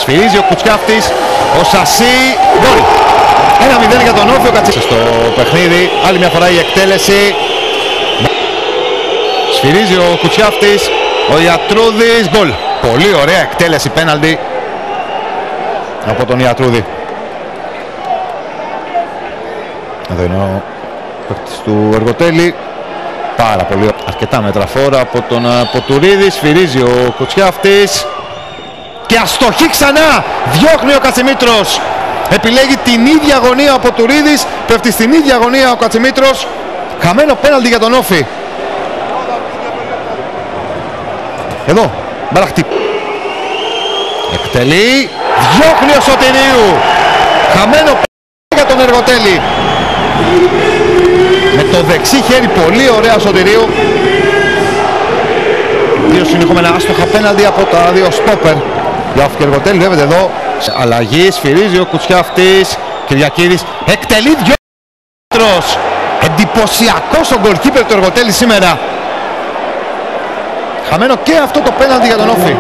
Σφυρίζει ο Κουτσιάφτης, ο Σασί, γκολ. 1-0 για τον Όφη, ο Κατσίτσας στο παιχνίδι, άλλη μια φορά η εκτέλεση. Σφυρίζει ο Κουτσιάφτης, ο Ιατρούδης, γκολ. Πολύ ωραία εκτέλεση, πέναλτι από τον Ιατρούδη. Εδώ είναι ο παίκτης του Εργοτέλη. Πάρα πολύ αρκετά μέτρα φόρα από τον Ποτουρίδη. Σφυρίζει ο Κουτσιάφτης και αστοχή ξανά. Διώχνει ο Κατσιμήτρος. Επιλέγει την ίδια γωνία ο Ποτουρίδης. Πέφτει στην ίδια γωνία ο Κατσιμήτρος. Χαμένο πέναλτι για τον Όφη. Εδώ, Μπαραχτή. Εκτελεί. Διώχνει ο Σωτηρίου. Χαμένο πέναλτι για τον Εργοτέλη. Με το δεξί χέρι πολύ ωραία Σωτηρίου. Δύο συνεχόμενα άστοχα πέναλτι από τα δύο στόπερ. Για Όφη και Εργοτέλη, βλέπετε εδώ. Σε αλλαγή, σφυρίζει ο Κουτσιάφτης. Κυριακίδης εκτελεί δυο μέτρος. Εντυπωσιακός ο γκολκίπερ του Εργοτέλη σήμερα. Χαμένο και αυτό το πέναλτι για τον Όφη.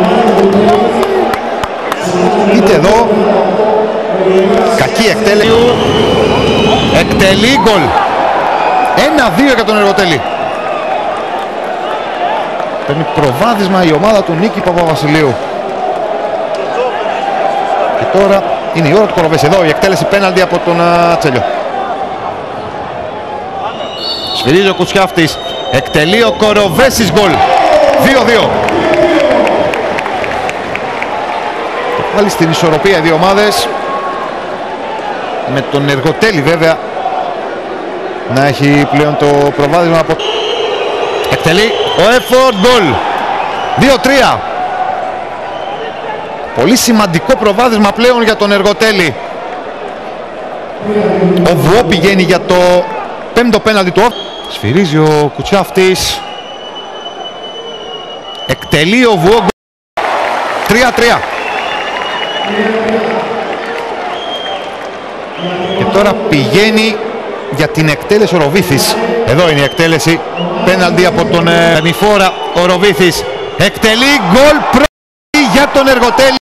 Είτε εδώ. Κακή εκτέλεση. Εκτελεί γκολ. 1-2 για τον Εργοτέλη. Παίρνει προβάδισμα η ομάδα του Νίκη Παπαβασιλείου. Και τώρα είναι η ώρα του Κοροβέση. Εδώ η εκτέλεση πέναλτι από τον Τσέλιο. Σφυρίζει ο Κουτσιάφτης. Εκτελεί ο Κοροβέσης, γκολ. 2-2. Πάλι στην ισορροπία οι δύο ομάδες. Με τον Εργοτέλη βέβαια να έχει πλέον το προβάδισμα από... Εκτελεί ο Έφορντ, γκολ. 2-3. Πολύ σημαντικό προβάδισμα πλέον για τον Εργοτέλη. Ο Βουό πηγαίνει για το πέμπτο πέναλτι του Όφη. Σφυρίζει ο Κουτσιάφτης. Εκτελεί ο Βουό, 3-3. Και τώρα πηγαίνει για την εκτέλεση ο Ροβίθης. Εδώ είναι η εκτέλεση. Πέναλτι από τον Μηφόρα. Ο Ροβίθης εκτελεί γκολ για τον Εργοτέλη.